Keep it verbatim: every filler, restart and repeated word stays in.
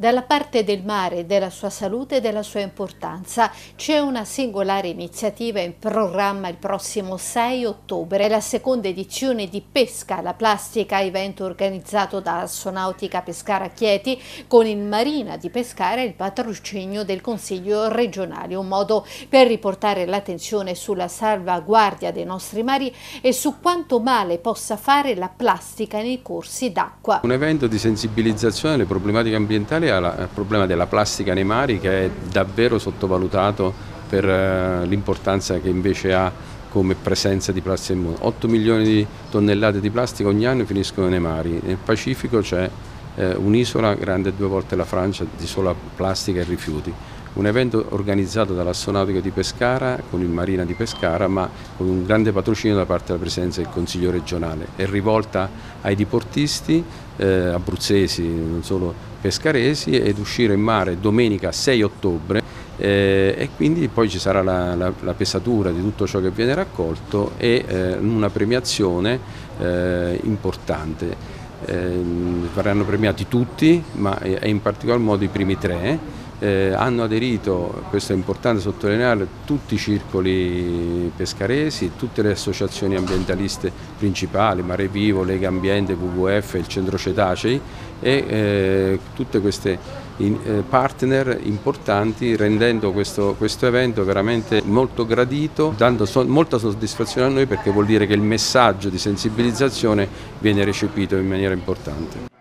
Dalla parte del mare, della sua salute e della sua importanza c'è una singolare iniziativa in programma il prossimo sei ottobre, la seconda edizione di Pesca alla Plastica, evento organizzato da Assonautica Pescara Chieti con il Marina di Pescara e il patrocinio del Consiglio regionale, un modo per riportare l'attenzione sulla salvaguardia dei nostri mari e su quanto male possa fare la plastica nei corsi d'acqua. Un evento di sensibilizzazione alle problematiche ambientali, al problema della plastica nei mari, che è davvero sottovalutato per l'importanza che invece ha come presenza di plastica nel mondo. otto milioni di tonnellate di plastica ogni anno finiscono nei mari. Nel Pacifico c'è eh, un'isola grande due volte la Francia di sola plastica e rifiuti. Un evento organizzato dall'Assonautica di Pescara con il Marina di Pescara, ma con un grande patrocinio da parte della Presidenza del Consiglio regionale. È rivolta ai diportisti eh, abruzzesi, non solo pescaresi, ed uscire in mare domenica sei ottobre eh, e quindi poi ci sarà la, la, la pesatura di tutto ciò che viene raccolto e eh, una premiazione eh, importante. Eh, verranno premiati tutti, ma e in particolar modo i primi tre. Eh, hanno aderito, questo è importante sottolinearlo, tutti i circoli pescaresi, tutte le associazioni ambientaliste principali, Mare Vivo, Lega Ambiente, W W F, il Centro Cetacei e eh, tutte queste in, eh, partner importanti, rendendo questo, questo evento veramente molto gradito, dando so, molta soddisfazione a noi, perché vuol dire che il messaggio di sensibilizzazione viene recepito in maniera importante.